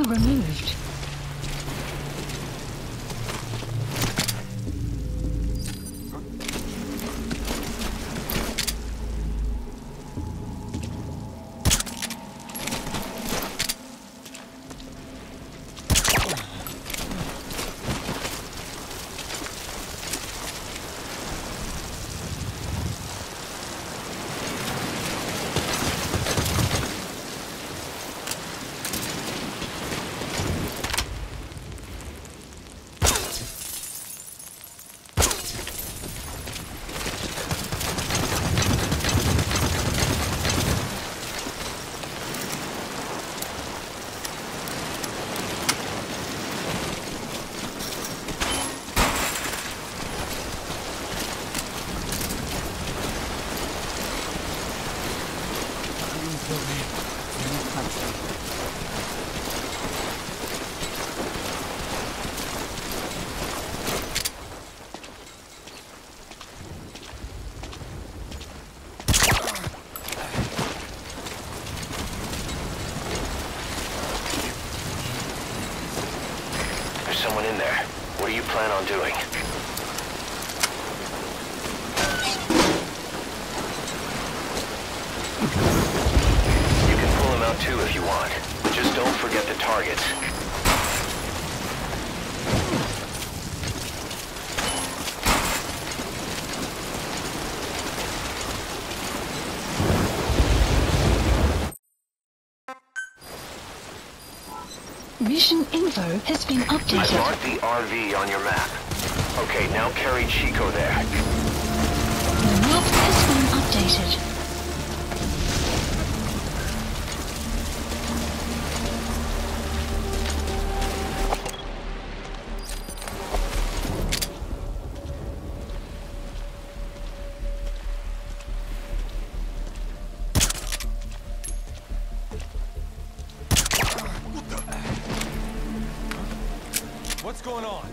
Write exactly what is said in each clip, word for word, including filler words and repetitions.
removed. Someone in there. What do you plan on doing? You can pull him out too if you want. Just don't forget the targets. Mission info has been I updated. marked the R V on your map. Okay, now carry Chico there. The map has been updated. What's going on?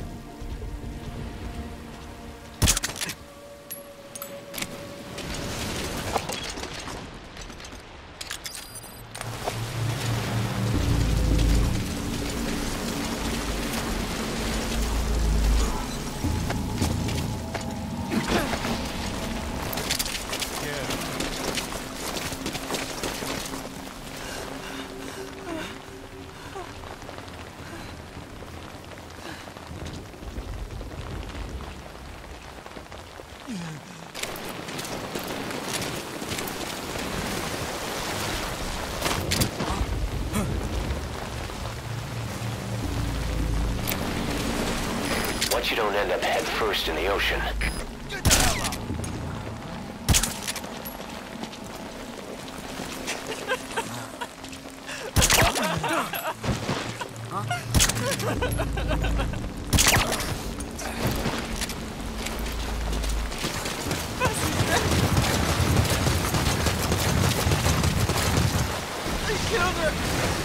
Once you don't end up head first in the ocean. I killed her!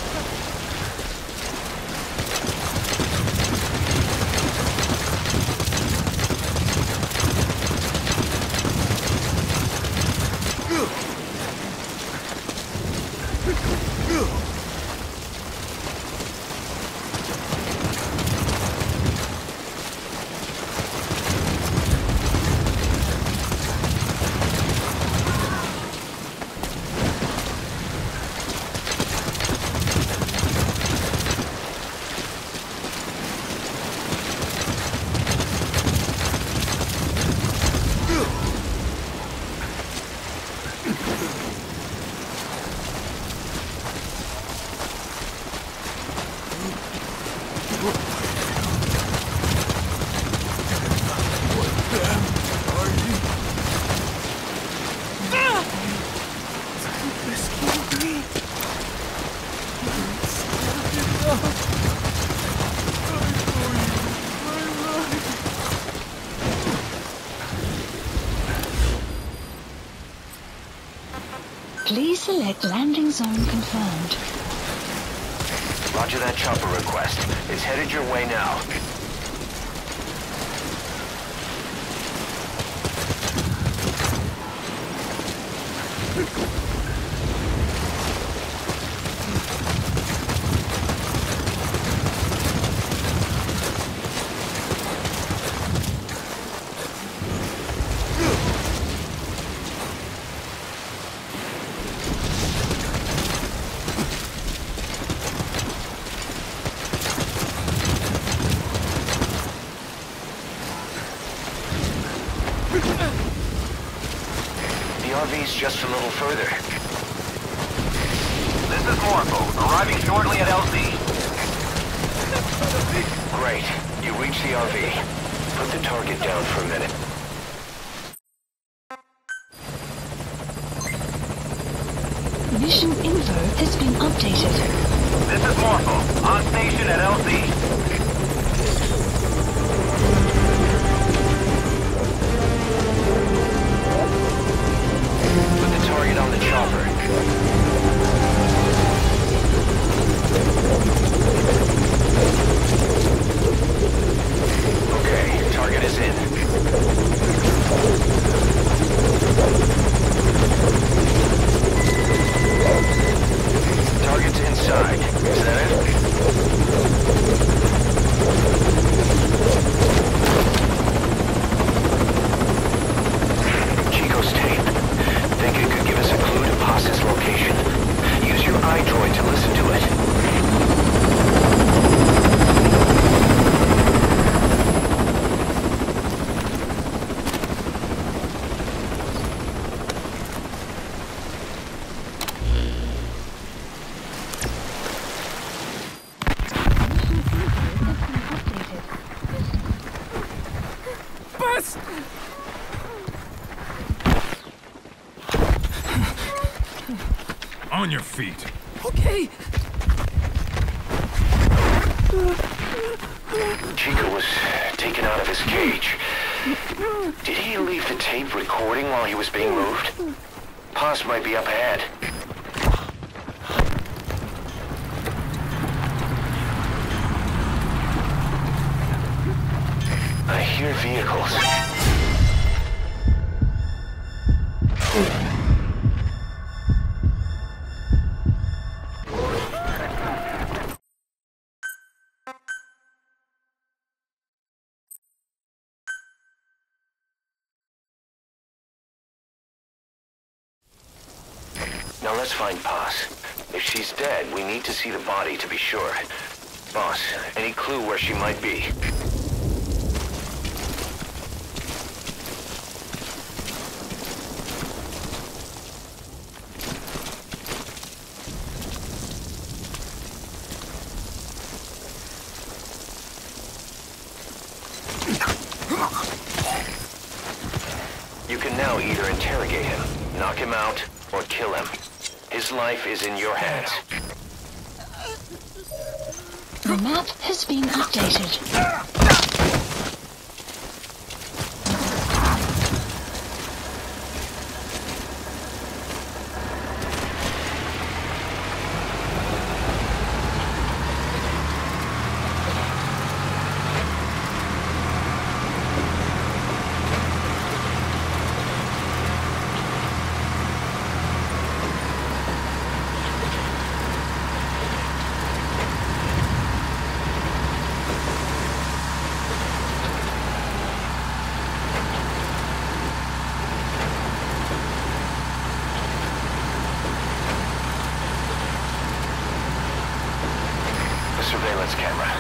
Please select landing zone confirmed. Roger that chopper request. It's headed your way now. just a little further. This is Morpho, arriving shortly at L Z. Great. You reached the R V. Put the target down for a minute. Mission info has been updated. This is Morpho, on station at L Z. Put the target on the chopper. Okay, target is in. Target's inside. Is that it? Chico's tape. Think it could give us a clue to Paz's location. Use your iDroid to listen to it. On your feet. Okay. Chico was taken out of his cage. Did he leave the tape recording while he was being moved? Paz might be up ahead. I hear vehicles. Now let's find Paz. If she's dead, we need to see the body to be sure. Boss, any clue where she might be? You can now either interrogate him, knock him out, or kill him. His life is in your hands. The map has been updated. Surveillance camera.